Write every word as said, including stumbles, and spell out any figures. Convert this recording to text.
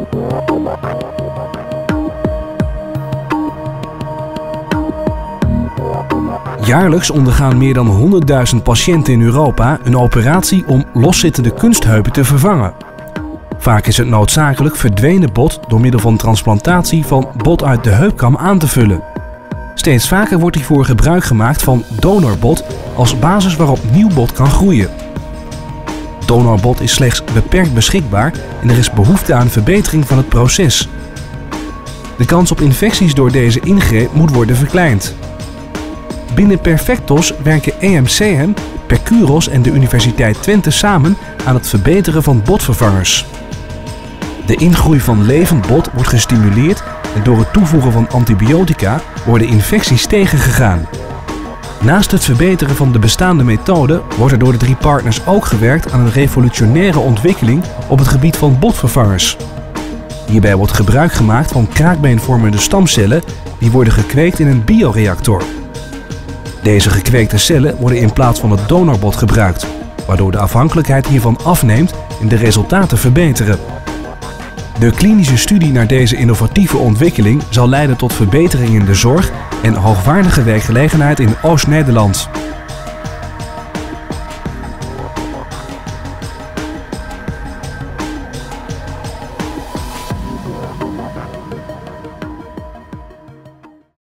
Jaarlijks ondergaan meer dan honderdduizend patiënten in Europa een operatie om loszittende kunstheupen te vervangen. Vaak is het noodzakelijk verdwenen bot door middel van transplantatie van bot uit de heupkam aan te vullen. Steeds vaker wordt hiervoor gebruik gemaakt van donorbot als basis waarop nieuw bot kan groeien. Donorbot is slechts beperkt beschikbaar en er is behoefte aan verbetering van het proces. De kans op infecties door deze ingreep moet worden verkleind. Binnen Perfectos werken E M C M, Percuros en de Universiteit Twente samen aan het verbeteren van botvervangers. De ingroei van levend bot wordt gestimuleerd en door het toevoegen van antibiotica worden infecties tegengegaan. Naast het verbeteren van de bestaande methode wordt er door de drie partners ook gewerkt aan een revolutionaire ontwikkeling op het gebied van botvervangers. Hierbij wordt gebruik gemaakt van kraakbeenvormende stamcellen die worden gekweekt in een bioreactor. Deze gekweekte cellen worden in plaats van het donorbot gebruikt, waardoor de afhankelijkheid hiervan afneemt en de resultaten verbeteren. De klinische studie naar deze innovatieve ontwikkeling zal leiden tot verbetering in de zorg en hoogwaardige werkgelegenheid in Oost-Nederland.